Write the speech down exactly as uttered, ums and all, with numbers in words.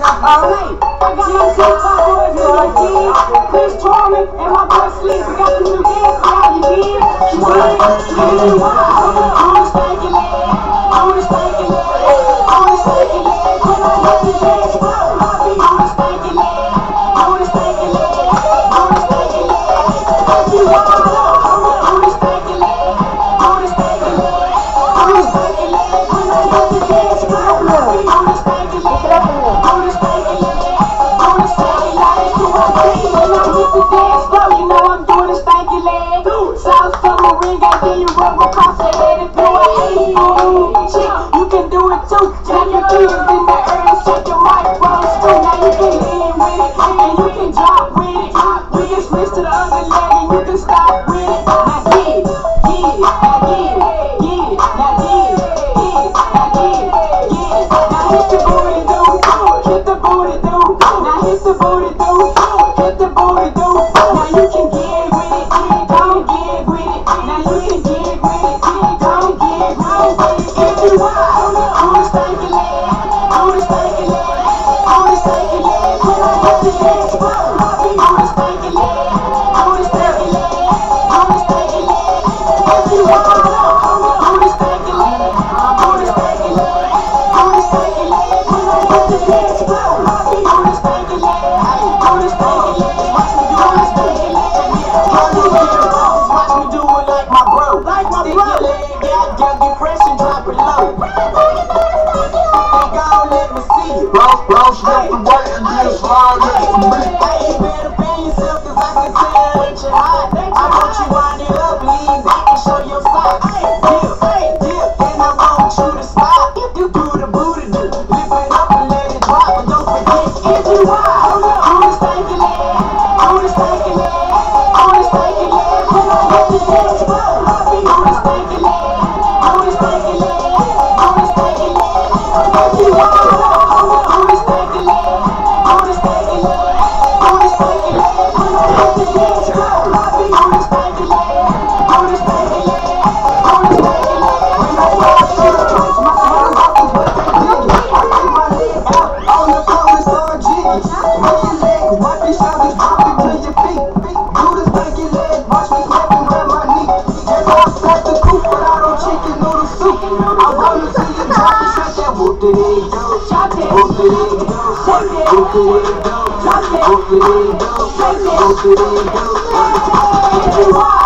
Alright, I got my TikTok boys with my kids. Chris Charming and my boy Sleep. We got the new dance for all you kids. You see it? Really wild. On the stanky leg. On the stanky leg. On the stanky leg. When I hit the dance floor, I be on the stanky leg. On the stanky leg. On the stanky leg. Really wild. On the stanky leg. On the stanky leg. On the stanky leg. When I hit the dance floor, I be on the stanky leg. On the stanky leg. On the stanky leg. When I hit the dance floor, you know I'm doing the stanky leg. South submarine, got then you rub across your head and do a eighty boom. You can do it too. Jack your kids in the air and shake your microphones too. Now you can lean with it and you can drop with it. We can switch to the other leg and you can stop with it. Now get it, get it, now get it, get it, now get it, get it, now get it, get it. Now hit the booty do, hit the booty do. Now hit the booty do, hit the booty do. Now you can get with it, don't get with it. Now you can get with it, don't get with it. If you want, on the stanky leg, on the stanky leg, on the stanky leg. When I hit the dance floor, I be on the stanky leg, on the stanky leg, on the stanky leg. If you want, on the stanky leg, on the stanky leg, on the stanky leg. When I hit the dance floor, I be on the stanky leg, on the stanky leg. Watch me do on the stanky leg. Watch me do it like my bro, like my bro. Stick your leg out, girl, get fresh and drop it low. Bounce, bounce, left and right, and then slide next to me. Hey, you better bend yourself, cause I can tell that you're hot. I want you wind it up, lean back and show your side. Dip, dip, and I want you to stop. You do the booty do, lift it up and let it drop. But don't forget, if you wild, on the stanky leg, on the stanky leg, on the stanky leg. When I hit the dance floor, I be on the stanky leg, on the stanky leg, on the stanky leg. If you wild, on the stanky leg, on the stanky leg, on the stanky leg. When I hit the dance floor, I be on the stanky leg, on the stanky leg, on the stanky leg. When I walk through the church, my smile off is what they did. I keep my legs out on the floor and start jigging. Roll your legs, watch your shoulders drop into your feet. Do the stanky leg, watch me clap and grab my knee. Just off like the coop, but I don't chicken noodle soup. I wanna see you drop and shake that whoop it in, do. Whoop it in, do. Whoop it in, do. Whoop it in, do. Whoop it in, do. If you want.